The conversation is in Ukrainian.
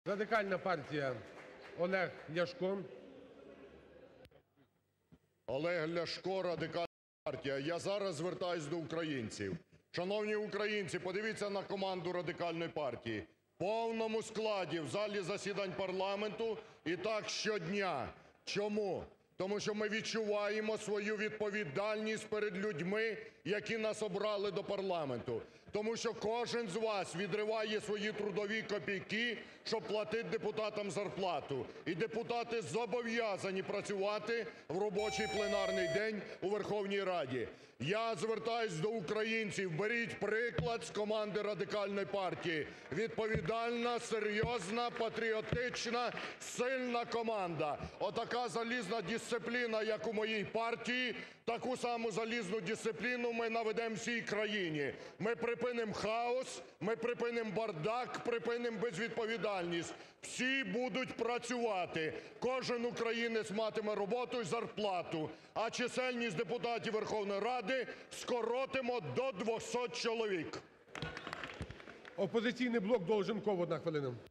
Радикальна партія, Олег Ляшко. Олег Ляшко, Радикальна партія. Я зараз звертаюсь до українців. Шановні українці, подивіться на команду Радикальної партії. В повному складі в залі засідань парламенту і так щодня. Чому? Тому що ми відчуваємо свою відповідальність перед людьми, які нас обрали до парламенту. Тому що кожен з вас відриває свої трудові копійки, щоб платити депутатам зарплату. І депутати зобов'язані працювати в робочий пленарний день у Верховній Раді. Я звертаюсь до українців, беріть приклад з команди Радикальної партії. Відповідальна, серйозна, патріотична, сильна команда. Отака залізна дисципліна, як у моїй партії, таку саму залізну дисципліну ми наведемо всій країні. Ми припинимо хаос, ми припинимо бардак, припинимо безвідповідальність. Всі будуть працювати. Кожен українець матиме роботу і зарплату. А чисельність депутатів Верховної Ради скоротимо до 200 чоловік. Опозиційний блок, Долженков, 1 хвилина.